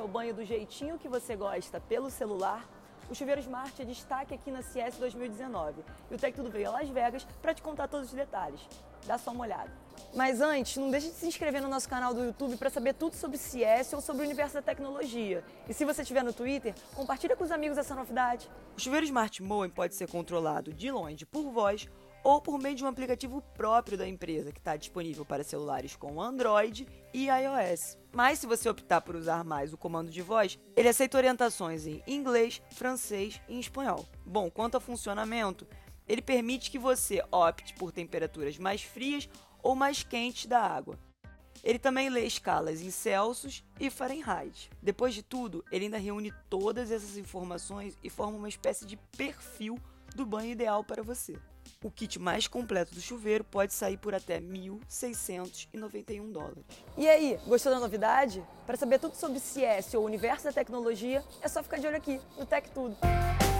o banho do jeitinho que você gosta pelo celular, o chuveiro Smart é destaque aqui na CES 2019 e o Tech Tudo veio a Las Vegas para te contar todos os detalhes. Dá só uma olhada. Mas antes, não deixe de se inscrever no nosso canal do YouTube para saber tudo sobre CES ou sobre o universo da tecnologia. E se você estiver no Twitter, compartilha com os amigos essa novidade. O chuveiro Smart Moen pode ser controlado de longe por voz ou por meio de um aplicativo próprio da empresa, que está disponível para celulares com Android e iOS. Mas se você optar por usar mais o comando de voz, ele aceita orientações em inglês, francês e espanhol. Bom, quanto ao funcionamento, ele permite que você opte por temperaturas mais frias ou mais quentes da água. Ele também lê escalas em Celsius e Fahrenheit. Depois de tudo, ele ainda reúne todas essas informações e forma uma espécie de perfil do banho ideal para você. O kit mais completo do chuveiro pode sair por até $1.691. E aí, gostou da novidade? Para saber tudo sobre CES ou o universo da tecnologia, é só ficar de olho aqui no Tech Tudo.